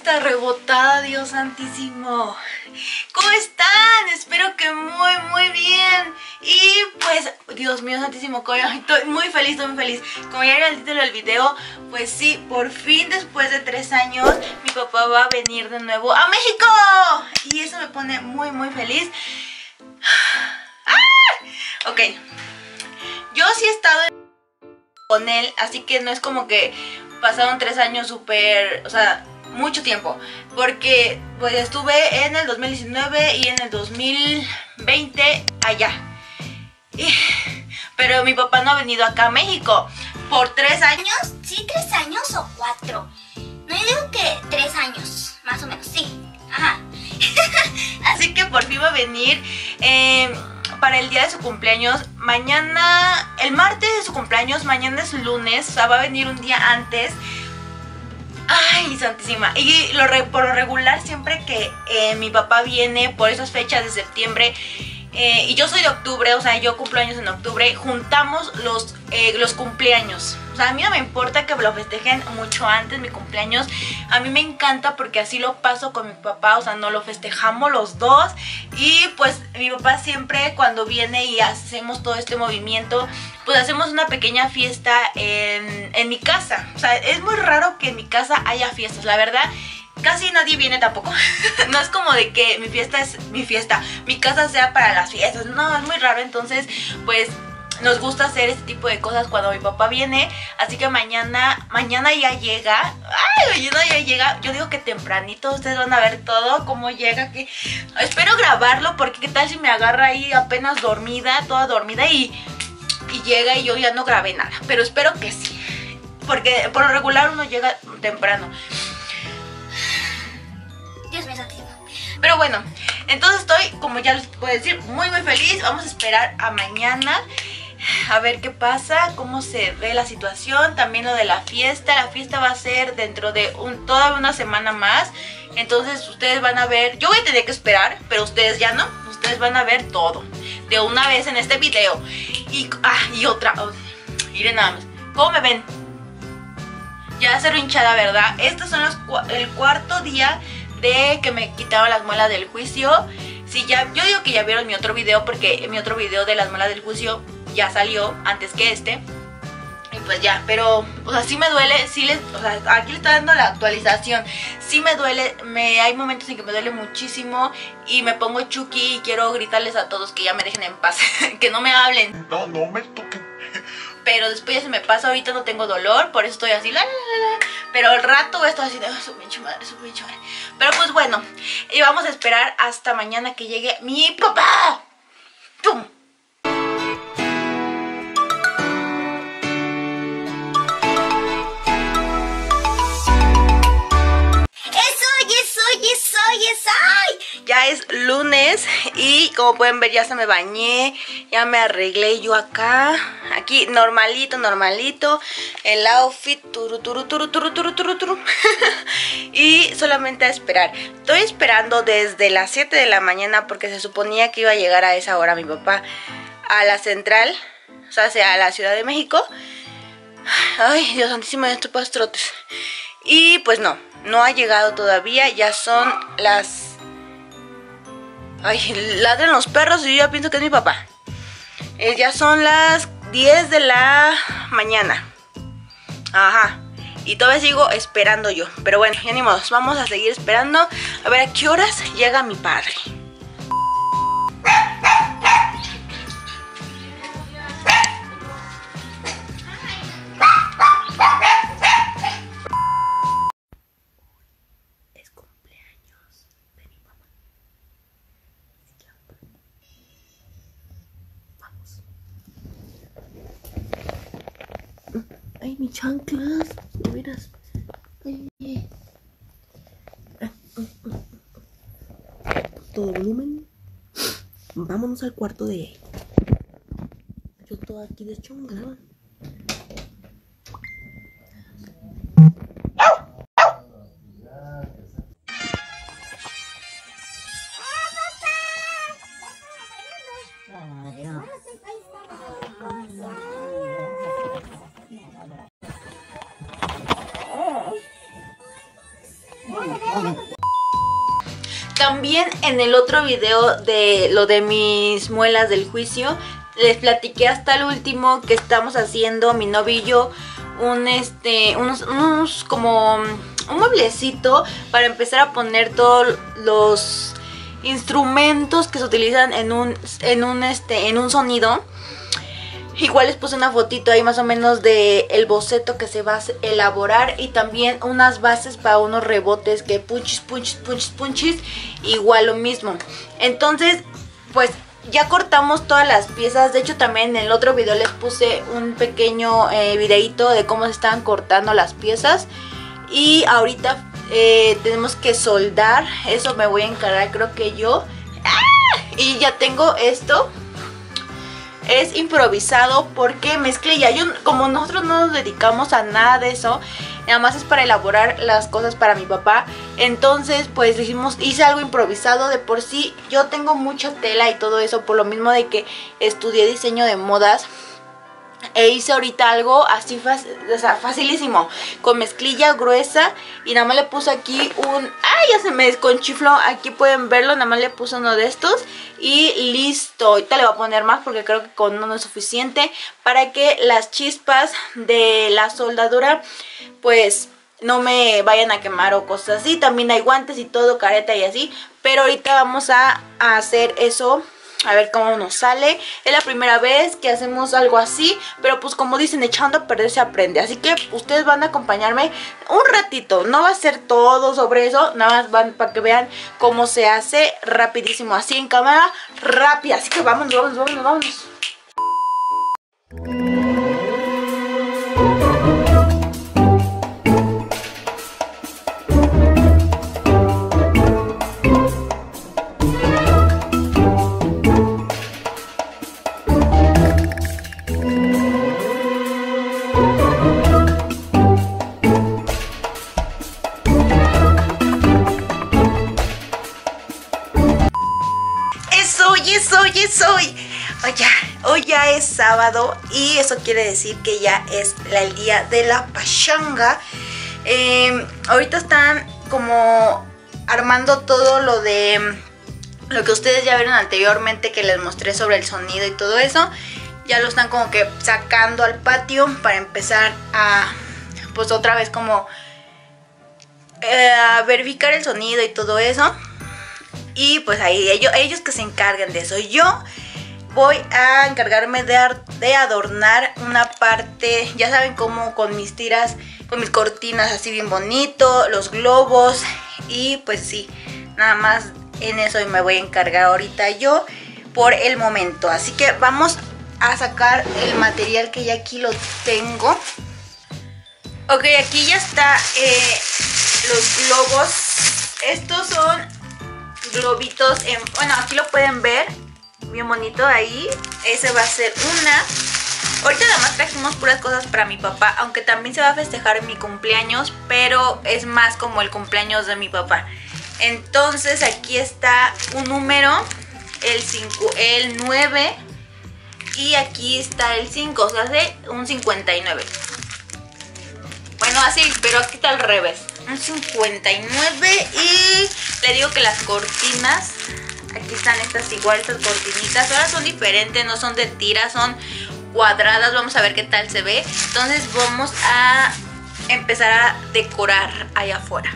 está rebotada, Dios santísimo. ¿Cómo están? Espero que muy bien. Y pues, Dios mío santísimo, estoy muy feliz, Como ya era el título del video, pues sí, por fin después de 3 años mi papá va a venir de nuevo a México. Y eso me pone muy feliz. ¡Ah! Ok, yo sí he estado con él, así que no es como que pasaron 3 años súper, o sea, mucho tiempo, porque pues estuve en el 2019 y en el 2020 allá, pero mi papá no ha venido acá a México por 3 años. Sí, 3 años o 4. No, yo digo que 3 años, más o menos, sí. Ajá. Así que por fin va a venir para el día de su cumpleaños. Mañana, el martes de su cumpleaños, mañana es lunes, o sea, va a venir un día antes. Ay, santísima. Y por lo regular, siempre que mi papá viene por esas fechas de septiembre, y yo soy de octubre, o sea, yo cumplo años en octubre, juntamos los cumpleaños. O sea, a mí no me importa que lo festejen mucho antes mi cumpleaños. A mí me encanta porque así lo paso con mi papá, o sea, no lo festejamos los dos. Y pues mi papá siempre cuando viene y hacemos todo este movimiento, pues hacemos una pequeña fiesta en mi casa. O sea, es muy raro que en mi casa haya fiestas, la verdad. Casi nadie viene tampoco. No es como de que mi fiesta es mi fiesta, mi casa sea para las fiestas. No, es muy raro. Entonces, pues nos gusta hacer este tipo de cosas cuando mi papá viene. Así que mañana ya llega. Ay, mañana ya llega. Yo digo que tempranito. Ustedes van a ver todo, cómo llega. Que espero grabarlo porque qué tal si me agarra ahí apenas dormida, toda dormida, y llega y yo ya no grabé nada. Pero espero que sí, porque por lo regular uno llega temprano. Dios mío santísimo. Pero bueno, entonces estoy, como ya les puedo decir, muy feliz. Vamos a esperar a mañana a ver qué pasa, cómo se ve la situación. También lo de la fiesta. La fiesta va a ser dentro de toda una semana más. Entonces ustedes van a ver, yo voy a tener que esperar, pero ustedes ya no. Ustedes van a ver todo de una vez en este video. Y otra, miren nada más, ¿cómo me ven? Ya cero hinchada, ¿verdad? Estos son el cuarto día de que me quitaron las muelas del juicio. Sí, yo digo que ya vieron mi otro video, porque mi otro video de las muelas del juicio ya salió antes que este. Y pues ya, pero, o sea, sí me duele, o sea, aquí le está dando la actualización. Sí me duele, hay momentos en que me duele muchísimo y me pongo chuki y quiero gritarles a todos que ya me dejen en paz, que no me hablen. No me toquen. Pero después ya se me pasa, ahorita no tengo dolor, por eso estoy así, pero al rato voy a estar así de, su pinche madre. Pero pues bueno, y vamos a esperar hasta mañana que llegue mi papá. ¡Tum! ¡Ay! Ya es lunes y como pueden ver ya se me bañé, ya me arreglé yo acá. Aquí normalito, el outfit turu. Y solamente a esperar. Estoy esperando desde las 7 de la mañana porque se suponía que iba a llegar a esa hora mi papá a la central, o sea, a la Ciudad de México. Ay, Dios santísimo, estos pastrotes. Y pues no ha llegado todavía. Ya son las... Ay, ladran los perros y yo ya pienso que es mi papá. Ya son las 10 de la mañana. Ajá. Y todavía sigo esperando yo. Pero bueno, ya ni modo, vamos a seguir esperando a ver a qué horas llega mi padre. Ay, mis chanclas, de veras. Ay. Todo volumen. Vámonos al cuarto de... Yo todo aquí de chonga. También en el otro video de lo de mis muelas del juicio, les platiqué hasta el último que estamos haciendo mi novio y yo unos como un mueblecito para empezar a poner todos los instrumentos que se utilizan en un sonido. Igual les puse una fotito ahí más o menos de el boceto que se va a elaborar y también unas bases para unos rebotes que punchis, igual lo mismo. Entonces, pues ya cortamos todas las piezas. De hecho también en el otro video les puse un pequeño videito de cómo se estaban cortando las piezas. Y ahorita tenemos que soldar. Eso me voy a encargar, creo que yo. ¡Ah! Y ya tengo esto. Es improvisado porque mezclé ya. Como nosotros no nos dedicamos a nada de eso, nada más es para elaborar las cosas para mi papá. Entonces pues hice algo improvisado. De por sí yo tengo mucha tela y todo eso, por lo mismo de que estudié diseño de modas. E hice ahorita algo así facilísimo, con mezclilla gruesa. Y nada más le puse aquí ¡ay! Ya se me desconchifló. Aquí pueden verlo, nada más le puse uno de estos. Y listo, ahorita le voy a poner más porque creo que con uno no es suficiente, para que las chispas de la soldadura pues no me vayan a quemar o cosas así. También hay guantes y todo, careta y así. Pero ahorita vamos a hacer eso. A ver cómo nos sale. Es la primera vez que hacemos algo así, pero pues como dicen, echando a perder se aprende. Así que ustedes van a acompañarme un ratito. No va a ser todo sobre eso, nada más van para que vean cómo se hace rapidísimo, así en cámara rápida. Así que vámonos. Hoy ya es sábado y eso quiere decir que ya es el día de la pachanga. Ahorita están como armando todo lo que ustedes ya vieron anteriormente, que les mostré sobre el sonido y todo eso. Ya lo están como que sacando al patio para empezar a, pues otra vez como a verificar el sonido y todo eso. Y pues ahí ellos que se encarguen de eso. Yo voy a encargarme de adornar una parte, ya saben cómo, con mis tiras, con mis cortinas así bien bonito, los globos. Y pues sí, nada más en eso me voy a encargar ahorita yo por el momento. Así que vamos a sacar el material que ya aquí lo tengo. Ok, aquí ya está los globos. Estos son globitos, bueno, aquí lo pueden ver, bien bonito ahí. Ese va a ser una. Ahorita además trajimos puras cosas para mi papá, aunque también se va a festejar mi cumpleaños, pero es más como el cumpleaños de mi papá. Entonces aquí está un número, el 5, el 9, y aquí está el 5, o sea, hace un 59. Bueno, así, pero aquí está al revés. Un 59. Y le digo que las cortinas, aquí están estas igual, estas cortinitas. Ahora son diferentes, no son de tira, son cuadradas. Vamos a ver qué tal se ve. Entonces vamos a empezar a decorar allá afuera.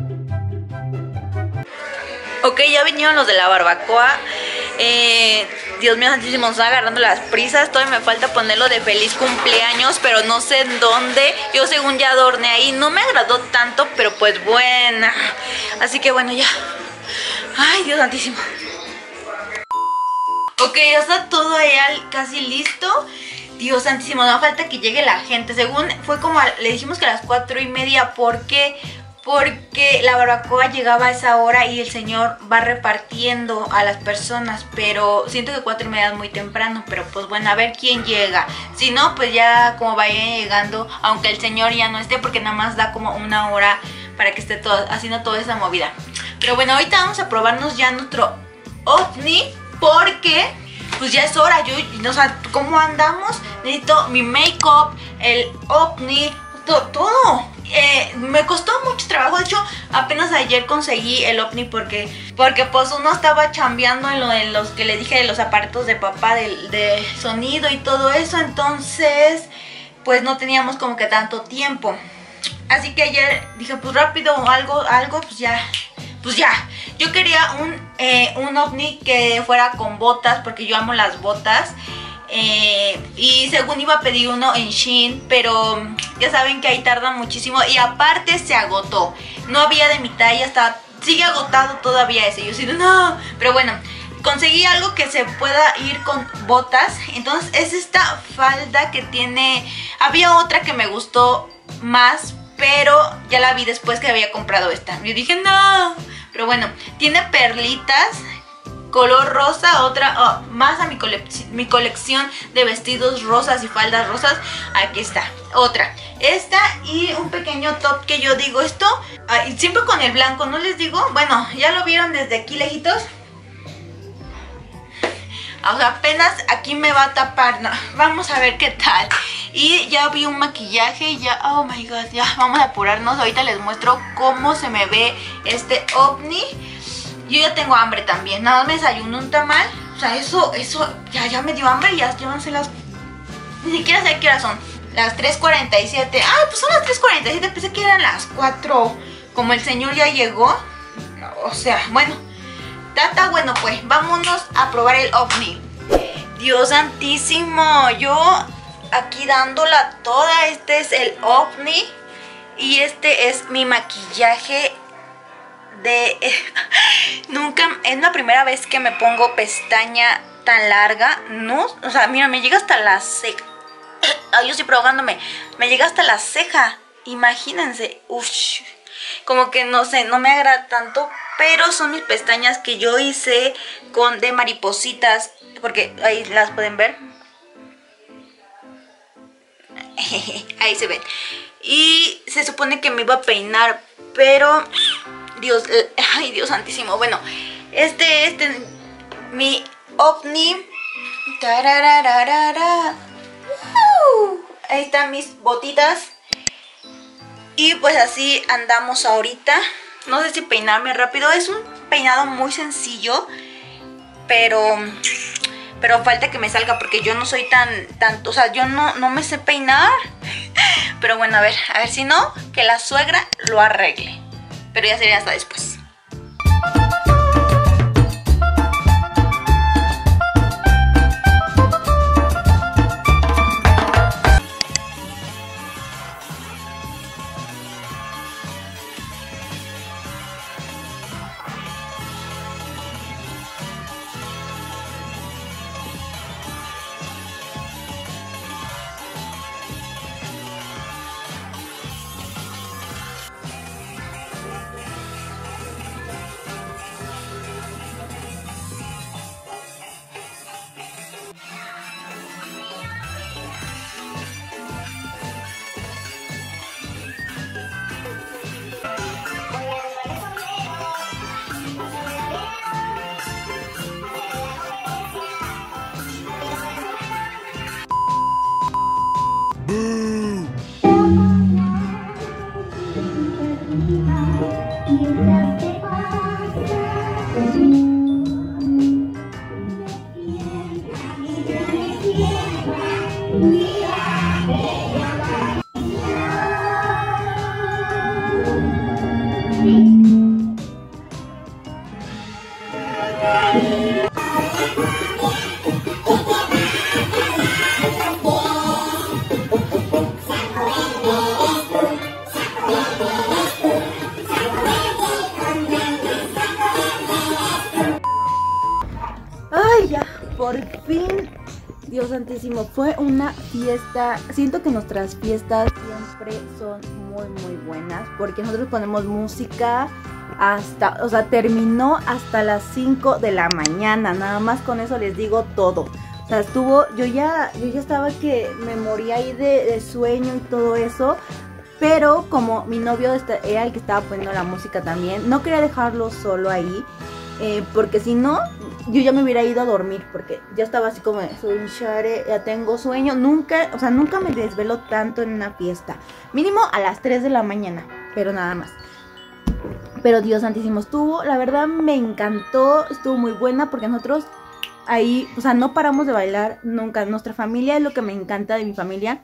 Ok, ya vinieron los de la barbacoa. Dios mío santísimo, nos está agarrando las prisas. Todavía me falta ponerlo de feliz cumpleaños, pero no sé en dónde. Yo según ya adorné ahí. No me agradó tanto, pero pues buena. Así que bueno, ya. Ay, Dios santísimo. Ok, ya está todo ahí casi listo. Dios santísimo, no falta que llegue la gente. Según fue como, le dijimos que a las 4:30 porque la barbacoa llegaba a esa hora y el señor va repartiendo a las personas. Pero siento que 4:30 es muy temprano, pero pues bueno, a ver quién llega. Si no, pues ya como vayan llegando, aunque el señor ya no esté, porque nada más da como 1 hora para que esté todo, haciendo toda esa movida. Pero bueno, ahorita vamos a probarnos ya nuestro ovni, porque pues ya es hora. Yo, o sea, ¿cómo andamos? Necesito mi make-up, el ovni, todo. Me costó mucho trabajo. De hecho, apenas ayer conseguí el ovni porque pues uno estaba chambeando en lo de los que le dije de los aparatos de papá de sonido y todo eso. Entonces, pues no teníamos como que tanto tiempo. Así que ayer dije, pues rápido, algo, pues ya. Yo quería un ovni que fuera con botas, porque yo amo las botas. Y según iba a pedir uno en Shein, pero ya saben que ahí tarda muchísimo. Y aparte se agotó. No había de mi talla, sigue agotado todavía ese. Yo sí, no. Pero bueno, conseguí algo que se pueda ir con botas. Entonces es esta falda que tiene. Había otra que me gustó más, pero ya la vi después que había comprado esta. Yo dije, no. Pero bueno, tiene perlitas, color rosa, otra, más a mi colección de vestidos rosas y faldas rosas. Aquí está, otra. Esta y un pequeño top que yo digo esto, siempre con el blanco, ¿no les digo? Bueno, ya lo vieron desde aquí lejitos. O sea, apenas aquí me va a tapar, no, vamos a ver qué tal. Y ya vi un maquillaje, ya, oh my god, ya vamos a apurarnos. Ahorita les muestro cómo se me ve este ovni. Yo ya tengo hambre también, nada más me desayuno un tamal. O sea, eso, ya me dio hambre, ya llévanse las... Ni siquiera sé qué horas son, las 3:47. Ah, pues son las 3:47, pensé que eran las 4. Como el señor ya llegó, o sea, bueno. Tata, bueno pues, vámonos a probar el ovni. Dios santísimo, yo aquí dándola toda. Este es el ovni y este es mi maquillaje de... Nunca, es la primera vez que me pongo pestaña tan larga, ¿no? O sea, mira, me llega hasta la ceja. Ay, yo estoy provogándome. Me llega hasta la ceja, imagínense. Uf, como que no sé, no me agrada tanto. Pero son mis pestañas que yo hice de maripositas, porque ahí las pueden ver. Ahí se ven. Y se supone que me iba a peinar, pero Dios, ay Dios santísimo. Bueno, mi ovni. Ahí están mis botitas. Y pues así andamos ahorita. No sé si peinarme rápido. Es un peinado muy sencillo, pero falta que me salga, porque yo no soy tanto, o sea, yo no me sé peinar. Pero bueno, a ver si no, que la suegra lo arregle. Pero ya sería hasta después. Dios santísimo, fue una fiesta. Siento que nuestras fiestas siempre son muy buenas, porque nosotros ponemos música hasta, o sea, terminó hasta las 5 de la mañana. Nada más con eso les digo todo. O sea, yo ya estaba que me moría ahí de sueño y todo eso. Pero como mi novio era el que estaba poniendo la música también, no quería dejarlo solo ahí, porque si no, yo ya me hubiera ido a dormir, porque ya estaba así como, ya tengo sueño. Nunca me desvelo tanto en una fiesta. Mínimo a las 3 de la mañana, pero nada más. Pero Dios santísimo, la verdad me encantó, estuvo muy buena, porque nosotros ahí, o sea, no paramos de bailar nunca. Nuestra familia es lo que me encanta de mi familia.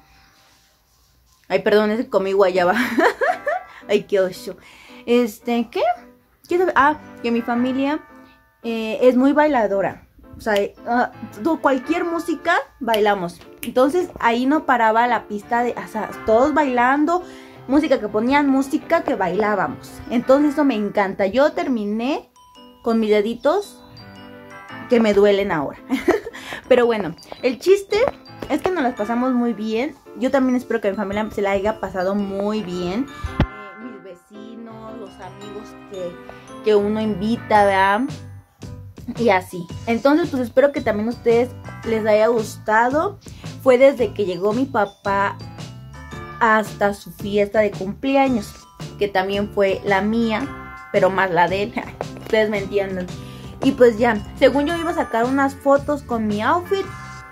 Ay, perdón, es que comí guayaba. Ay, qué oso. ¿Qué? Que mi familia es muy bailadora. O sea, cualquier música bailamos. Entonces ahí no paraba la pista o sea, todos bailando. Música que ponían, música que bailábamos. Entonces eso me encanta. Yo terminé con mis deditos que me duelen ahora. Pero bueno, el chiste es que nos las pasamos muy bien. Yo también espero que mi familia se la haya pasado muy bien. Mis vecinos, los amigos que uno invita, ¿verdad? Y así. Entonces, pues espero que también a ustedes les haya gustado. Fue desde que llegó mi papá hasta su fiesta de cumpleaños, que también fue la mía, pero más la de él. Ustedes me entienden. Y pues ya, según yo iba a sacar unas fotos con mi outfit,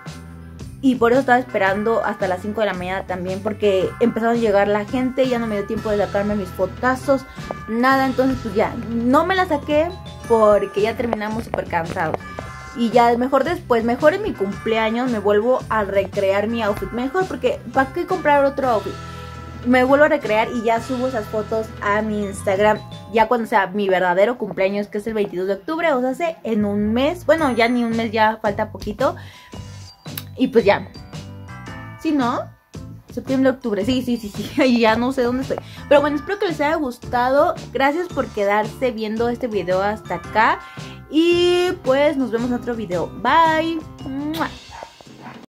y por eso estaba esperando hasta las 5 de la mañana también, porque empezaron a llegar la gente y ya no me dio tiempo de sacarme mis fotazos, nada. Entonces pues ya, no me la saqué porque ya terminamos súper cansados. Y ya mejor después, mejor en mi cumpleaños me vuelvo a recrear mi outfit. Mejor, porque ¿para qué comprar otro outfit? Me vuelvo a recrear y ya subo esas fotos a mi Instagram. Ya cuando sea mi verdadero cumpleaños, que es el 22 de octubre, o sea, hace en un mes. Bueno, ya ni un mes, ya falta poquito. Y pues ya. ¿Sí, no? Septiembre, octubre. Sí. Y ya no sé dónde estoy. Pero bueno, espero que les haya gustado. Gracias por quedarse viendo este video hasta acá. Y pues nos vemos en otro video. Bye. ¡Mua!